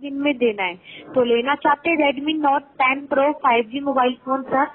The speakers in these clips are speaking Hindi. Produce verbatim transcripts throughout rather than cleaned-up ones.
दिन में देना है। तो लेना चाहते हैं Redmi note ten pro five G mobile phone sir?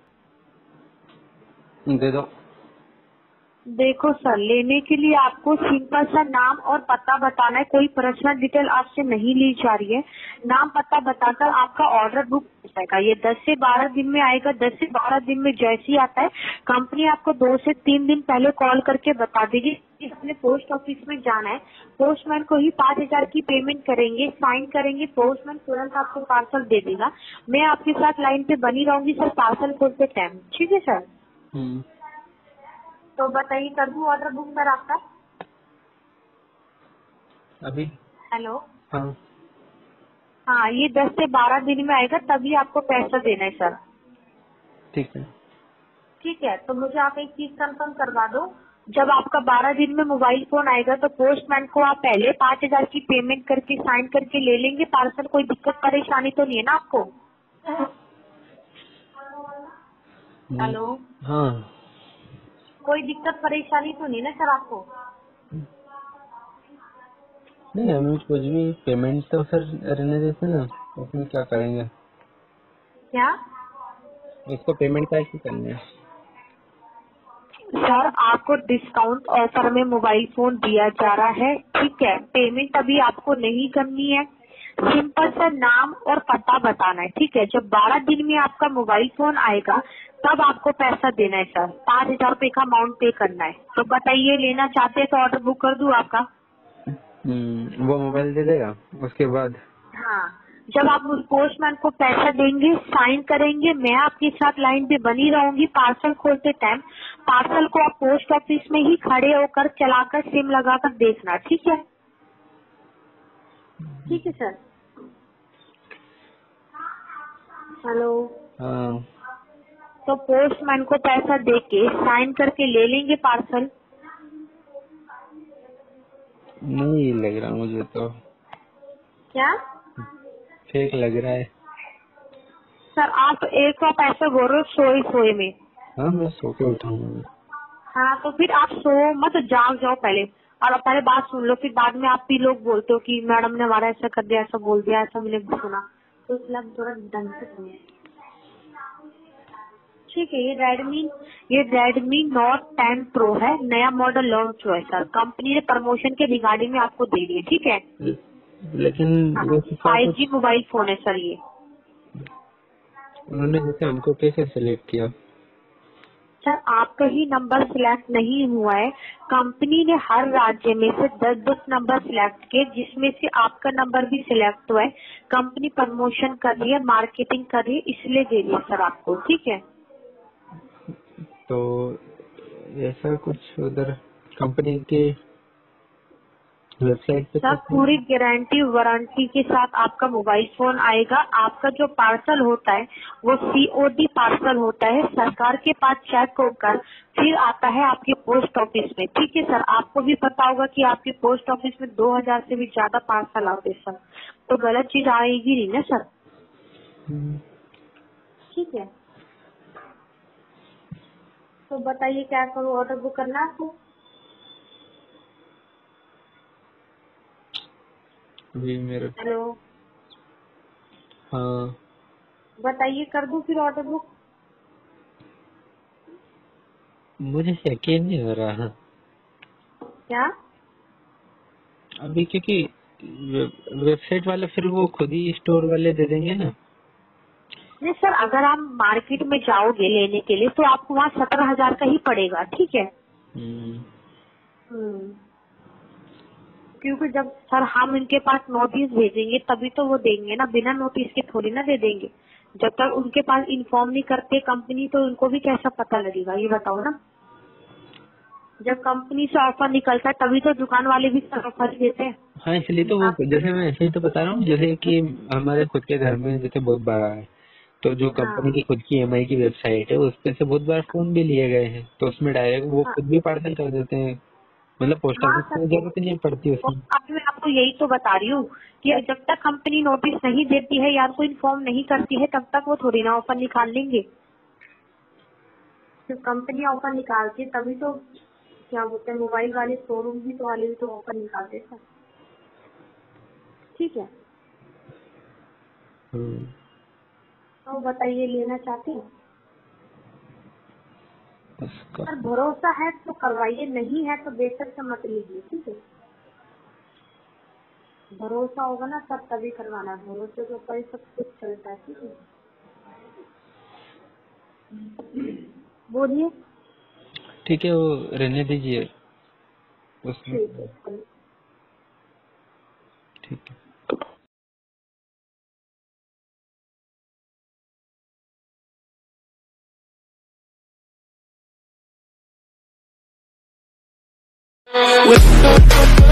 दे दो। देखो सर, लेने के लिए आपको सिंपल सा नाम और पता बताना है, कोई पर्सनल डिटेल आपसे नहीं ली जा रही है। नाम पता बताकर आपका ऑर्डर बुक हो जाएगा। ये दस से बारह दिन में आएगा। दस से बारह दिन में जैसे ही आता है कंपनी आपको दो से तीन दिन पहले कॉल करके बता देगी कि अपने पोस्ट ऑफिस में जाना है। पोस्टमैन को ही पाँच हजार की पेमेंट करेंगे, साइन करेंगे, पोस्टमैन तुरंत आपको पार्सल दे देगा। मैं आपके साथ लाइन पे बनी रहूंगी सर पार्सल खोलते टाइम। ठीक है सर? हम्म, तो बताइए, कर दूं ऑर्डर बुक सर आपका? अभी? हेलो। हाँ हाँ, ये दस से बारह दिन में आएगा, तभी आपको पैसा देना है सर। ठीक है। ठीक है, तो मुझे आप एक चीज कंफर्म करवा दो, जब आपका बारह दिन में मोबाइल फोन आएगा तो पोस्टमैन को आप पहले पाँच हजार की पेमेंट करके साइन करके ले लेंगे पार्सल। कोई दिक्कत परेशानी तो नहीं है ना आपको? हम्म, हेलो। हाँ। कोई दिक्कत परेशानी तो नहीं ना सर आपको? नहीं, हमें कुछ भी पेमेंट तो सर रहने देते ना, उसमें क्या करेंगे? क्या उसको पेमेंट कैसे करनी है? सर, आपको डिस्काउंट ऑफर में मोबाइल फोन दिया जा रहा है। ठीक है, पेमेंट अभी आपको नहीं करनी है। सिंपल सा नाम और पता बताना है। ठीक है, जब बारह दिन में आपका मोबाइल फोन आएगा तब आपको पैसा देना है सर। पाँच हजार रूपए का अमाउंट पे करना है। तो बताइए, लेना चाहते हैं तो ऑर्डर बुक कर दूं आपका? हम्म, वो मोबाइल दे देगा उसके बाद? हाँ, जब आप उस पोस्टमैन को पैसा देंगे, साइन करेंगे, मैं आपके साथ लाइन पे बनी रहूंगी पार्सल खोलते टाइम। पार्सल को आप पोस्ट ऑफिस में ही खड़े होकर चलाकर सिम लगाकर देखना। ठीक है? ठीक है सर। हेलो। हाँ, तो पोस्टमैन को पैसा देके साइन करके ले लेंगे पार्सल। नहीं लग रहा मुझे तो, क्या फेक लग रहा है। सर, आप एक बार पैसा बोल रहे हो सोए सोए में। हाँ, मैं सो के उठा हूँ। हाँ, तो फिर आप सो मत, जाग जाओ पहले। और आप पहले बात सुन लो, फिर बाद में आप भी लोग बोलते हो कि मैडम ने हमारा ऐसा कर दिया, ऐसा बोल दिया, ऐसा मैंने सुना। तो इसलिए आप थोड़ा ढंग से सुनिए। ठीक है, ये रेडमी ये रेडमी नोट टेन प्रो है, नया मॉडल लॉन्च हुआ है सर। कंपनी ने प्रमोशन के रिगार्डिंग में आपको दे दिए। ठीक है? लेकिन हाँ, वैसे क्या फाइव कुछ जी मोबाइल फोन है सर ये। उन्होंने जैसे हमको कैसे सिलेक्ट किया? सर, आपका ही नंबर सिलेक्ट नहीं हुआ है। कंपनी ने हर राज्य में से दस दस नंबर सिलेक्ट किए, जिसमें से आपका नंबर भी सिलेक्ट हुआ है। कंपनी प्रमोशन कर रही है, मार्केटिंग कर रही है, इसलिए दे रही है सर आपको। ठीक है? तो ऐसा कुछ उधर कंपनी के वेबसाइट पे सर, कुछ नहीं? पूरी गारंटी वारंटी के साथ आपका मोबाइल फोन आएगा। आपका जो पार्सल होता है वो सीओडी पार्सल होता है, सरकार के पास चेक होकर फिर आता है आपके पोस्ट ऑफिस में। ठीक है सर? आपको भी पता होगा कि आपके पोस्ट ऑफिस में दो हजार से भी ज्यादा पार्सल आते हैं सर, तो गलत चीज आएगी नहीं ना सर। हम्म, ठीक है, तो बताइए क्या करूँ, ऑर्डर बुक करना है आपको? अभी मेरे, हेलो। हाँ, बताइए, कर दूं फिर ऑर्डर बुक? मुझे यकीन नहीं हो रहा क्या अभी, क्योंकि वे- वेबसाइट वाले फिर वो खुद ही स्टोर वाले दे देंगे ना। नहीं सर, अगर आप मार्केट में जाओगे लेने के लिए तो आपको वहाँ सत्रह हजार का ही पड़ेगा। ठीक है? हम्म, हम्म, क्योंकि जब सर हम इनके पास नोटिस भेजेंगे तभी तो वो देंगे ना, बिना नोटिस के थोड़ी ना दे देंगे। जब तक उनके पास इन्फॉर्म नहीं करते कंपनी तो उनको भी कैसा पता लगेगा, ये बताओ ना। जब कंपनी से ऑफर निकलता है तभी तो दुकान वाले भी सर ऑफर देते हैं। हाँ, इसलिए तो वो, आप जैसे मैं ऐसे ही तो बता रहा हूँ, जैसे कि हमारे खुद के घर में जैसे बहुत बड़ा है, तो जो कंपनी हाँ की खुद की एमआई की वेबसाइट है उस पे से बहुत बार फोन भी लिए गए हैं, तो उसमें डायरेक्ट वो हाँ खुद भी पार्सल कर देते हैं। मतलब पोस्ट हाँ ऑफिस सर, की जरूरत ही नहीं पड़ती तो उसमें। अब मैं आपको यही तो बता रही हूँ कि जब तक कंपनी नोटिस नहीं देती है या आपको इन्फॉर्म नहीं करती है तब तक वो थोड़ी ना ऑफर निकाल लेंगे। जब कंपनी ऑफर निकालती है तभी तो क्या बोलते हैं, मोबाइल वाले शोरूम भी तो वाले भी तो ऑफर निकालते हैं। ठीक है? हम्म, तो बताइए लेना चाहती हैं? उसका अगर भरोसा है तो करवाइए, नहीं है तो बेशक से मत लीजिए, ठीक है। भरोसा होगा ना तब तभी करवाना है, भरोसे के ऊपर ही सब कुछ चलता है, ठीक है। बोलिए। ठीक है, वो रहने दीजिए उसमें। ठीक है, चलिए। ठीक है। With